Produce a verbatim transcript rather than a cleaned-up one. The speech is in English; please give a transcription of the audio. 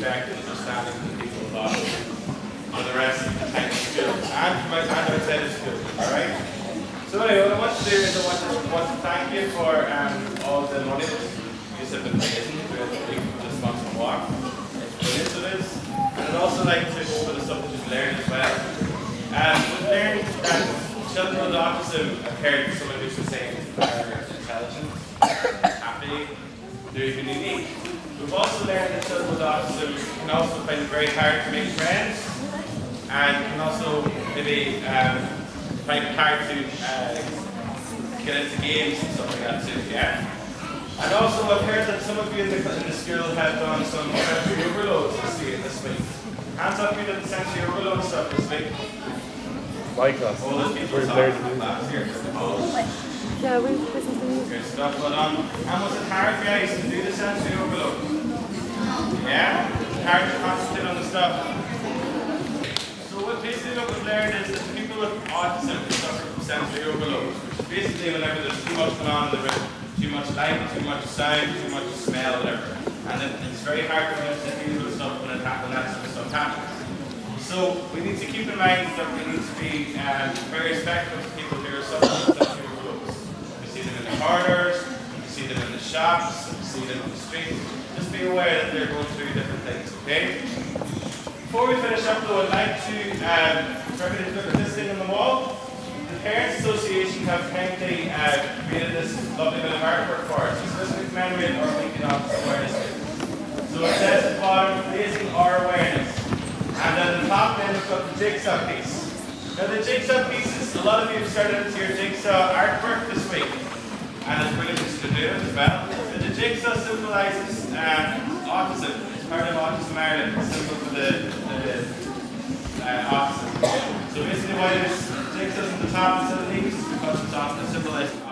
respect and understanding for people with autism for the rest of the time in school and for my time outside of school. Alright? So anyway, what I want to do is I want to, want to thank you for um, all the money that you have been raising throughout the week for the sponsor walk. It's brilliant it is. And I'd also like to go over the stuff that you've learned as well. Um, we've learned that children with autism, I've heard some of you saying, are intelligent, happy, they're even unique. We've also learned that children with autism can also find it very hard to make friends and can also maybe um, find it hard to uh, get into games and stuff like that too, yeah? And also I've heard that some of you in the, in the school have done some sensory overloads this week. This week. Hands up, you did the sensory overload stuff this week. My class. All those people are talking about class here. Yeah, we've listened to music. Good stuff, but um, and was it hard for you guys to do the sensory overload? Yeah? Hard to concentrate on the stuff. So what basically what we've learned is that people with autism can suffer from sensory overload, which is basically whenever there's too much going on in the room, too much light, too much sound, too much smell, whatever. And it, it's very hard for them to deal with stuff when it happens, that sort of stuff happens. So we need to keep in mind that we need to be um, very respectful to people who are suffering from sensory overloads. We see them in the corridors, we see them in the shops, we see them on the street. Just be aware that they're going through different things, okay? Before we finish up though, I'd like to, um, for everybody to look at this thing on the wall. The Parents Association have kindly uh, created this lovely bit of artwork for us. So this is commemorating our week in Autism Awareness. So it says at the bottom, raising our awareness. And at the top then we've got the jigsaw piece. Now the jigsaw pieces, a lot of you have started into your jigsaw artwork this week. And it's brilliant that you can do it as well. But the jigsaw symbolises um, autism. It's part of Autism Ireland. It's symbol for the, the uh, autism. So basically why there's jigsaws at the top instead of these is because it's often symbolised